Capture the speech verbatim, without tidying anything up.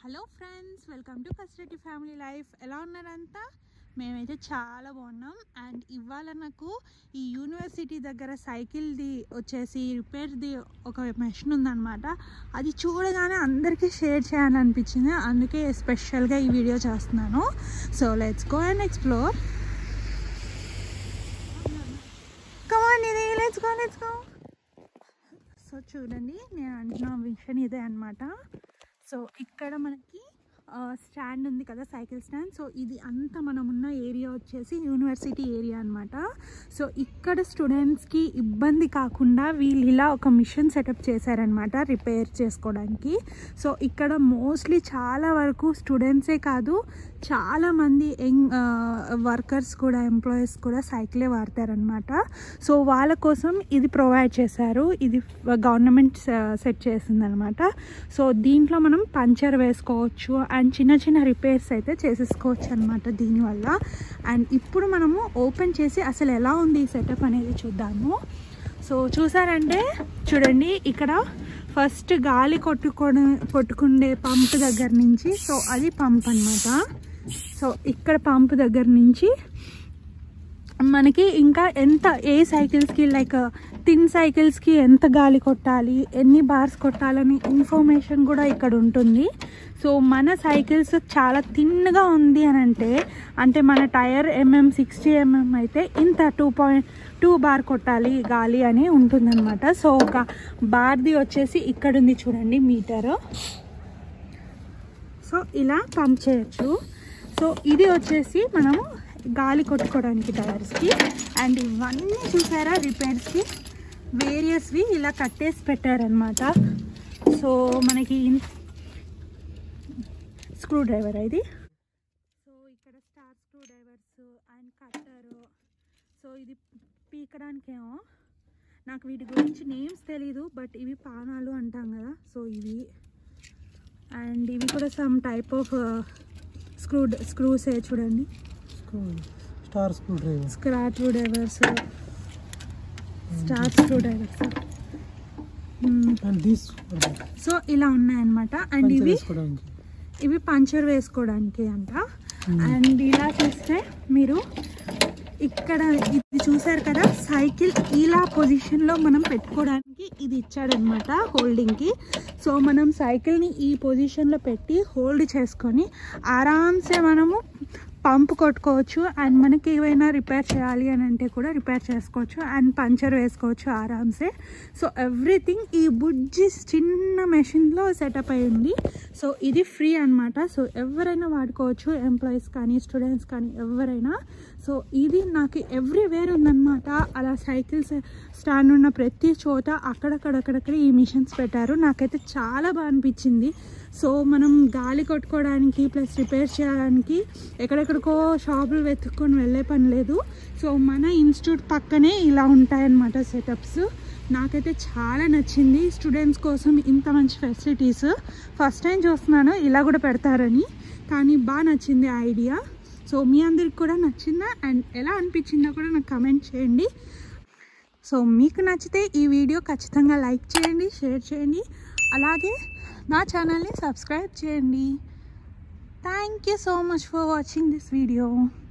Hello friends, welcome to first Reddy family life. ఎలా ఉన్నారంతా? మేమైతే చాలా బాగున్నాం. అండ్ ఇవాళ నాకు ఈ యూనివర్సిటీ దగ్గర సైకిల్ది వచ్చేసి రిపేర్ది ఒక మెషిన్ ఉందన్నమాట. అది చూడగానే అందరికీ షేర్ చేయాలనిపించింది, అందుకే స్పెషల్గా ఈ వీడియో చేస్తున్నాను. So let's go and explore. Come on ఇది, let's go let's go. So చూడండి, నేను అంటున్న విషయం ఇదే అనమాట. సో ఇక్కడ మనకి స్టాండ్ ఉంది కదా, సైకిల్ స్టాండ్. సో ఇది అంతా మనం ఉన్న ఏరియా వచ్చేసి యూనివర్సిటీ ఏరియా అనమాట. సో ఇక్కడ స్టూడెంట్స్కి ఇబ్బంది కాకుండా వీళ్ళు ఇలా ఒక మిషన్ సెటప్ చేశారనమాట రిపేర్ చేసుకోవడానికి. సో ఇక్కడ మోస్ట్లీ చాలా వరకు స్టూడెంట్సే కాదు, చాలామంది యంగ్ వర్కర్స్ కూడా, ఎంప్లాయీస్ కూడా సైకిలే వాడతారనమాట. సో వాళ్ళ కోసం ఇది ప్రొవైడ్ చేశారు. ఇది గవర్నమెంట్ సెట్ చేసిందనమాట. సో దీంట్లో మనం పంచర్ వేసుకోవచ్చు అండ్ చిన్న చిన్న రిపేర్స్ అయితే చేసేసుకోవచ్చు అనమాట దీనివల్ల. అండ్ ఇప్పుడు మనము ఓపెన్ చేసి అసలు ఎలా ఉంది ఈ సెటప్ అనేది చూద్దాము. సో చూసారంటే చూడండి, ఇక్కడ ఫస్ట్ గాలి కొట్టుకొని కొట్టుకుండే పంప్ దగ్గర నుంచి, సో అది పంప్ అనమాట. సో ఇక్కడ పంప్ దగ్గర నుంచి మనకి ఇంకా ఎంత ఏ సైకిల్స్కి, లైక్ థిన్ సైకిల్స్కి ఎంత గాలి కొట్టాలి, ఎన్ని బార్స్ కొట్టాలని ఇన్ఫర్మేషన్ కూడా ఇక్కడ ఉంటుంది. సో మన సైకిల్స్ చాలా థిన్గా ఉంది అని అంటే అంటే మన టైర్ ఎంఎం సిక్స్టీ ఎంఎం అయితే ఇంత టూ పాయింట్ టూ బార్ కొట్టాలి గాలి అని ఉంటుందన్నమాట. సో ఒక బార్ది వచ్చేసి ఇక్కడ ఉంది చూడండి, మీటరు. సో ఇలా పంప్ చేయొచ్చు. సో ఇది వచ్చేసి మనము గాలి కొట్టుకోవడానికి టైర్స్కి. అండ్ ఇవన్నీ చూసారా రిపేర్స్కి వేరియస్వి ఇలా కట్టేసి పెట్టారనమాట. సో మనకి స్క్రూ డ్రైవర్ ఇది. సో ఇక్కడ star screwdrivers and cutter. So ఇది పీకడానికేమో, నాకు వీటి గురించి నేమ్స్ తెలీదు, బట్ ఇవి పానాలు అంటాం కదా, సో ఇవి. అండ్ ఇవి కూడా సమ్ టైప్ ఆఫ్ స్క్రూ స్క్రూసే చూడండి, star screwdriver, scratch screwdrivers, star screwdrivers. So ఇలా ఉన్నాయన్నమాట. అండ్ ఇవి ఇవి పంచర్ వేసుకోవడానికి అంట. అండ్ ఇలా చూస్తే మీరు ఇక్కడ ఇది చూసారు కదా, సైకిల్ ఇలా పొజిషన్లో మనం పెట్టుకోవడానికి ఇది ఇచ్చాడనమాట హోల్డింగ్కి. సో మనం సైకిల్ని ఈ పొజిషన్లో పెట్టి హోల్డ్ చేసుకొని ఆరామ్సే మనము పంప్ కొట్టుకోవచ్చు. అండ్ మనకి ఏవైనా రిపేర్ చేయాలి అని అంటే కూడా రిపేర్ చేసుకోవచ్చు అండ్ పంచర్ వేసుకోవచ్చు ఆరామ్సే. సో ఎవ్రీథింగ్ ఈ బుజ్జి చిన్న మెషిన్లో సెటప్ అయి ఉంది. సో ఇది ఫ్రీ అనమాట. సో ఎవరైనా వాడుకోవచ్చు, ఎంప్లాయీస్ కానీ స్టూడెంట్స్ కానీ ఎవరైనా. సో ఇది నాకు ఎవ్రీవేర్ ఉందన్నమాట. అలా సైకిల్స్ స్టాండ్ ఉన్న ప్రతి చోట అక్కడక్కడక్కడక్కడ ఈ మిషన్స్ పెట్టారు. నాకైతే చాలా బాగా అనిపించింది. సో మనం గాలి కొట్టుకోవడానికి ప్లస్ రిపేర్ చేయడానికి ఎక్కడెక్కడికో షాపులు వెతుక్కొని వెళ్ళే పని లేదు. సో మన ఇన్స్టిట్యూట్ పక్కనే ఇలా ఉంటాయన్నమాట సెటప్స్. నాకైతే చాలా నచ్చింది. స్టూడెంట్స్ కోసం ఇంత మంచి ఫెసిలిటీస్ ఫస్ట్ టైం చూస్తున్నాను ఇలా కూడా పెడతారని, కానీ బాగా నచ్చింది ఐడియా. సో మీ అందరికి కూడా నచ్చిందా అండ్ ఎలా అనిపించిందో కూడా నాకు కమెంట్ చేయండి. సో మీకు నచ్చితే ఈ వీడియో ఖచ్చితంగా లైక్ చేయండి, షేర్ చేయండి, అలాగే నా ఛానల్ని సబ్స్క్రైబ్ చేయండి. Thank you so much for watching this video.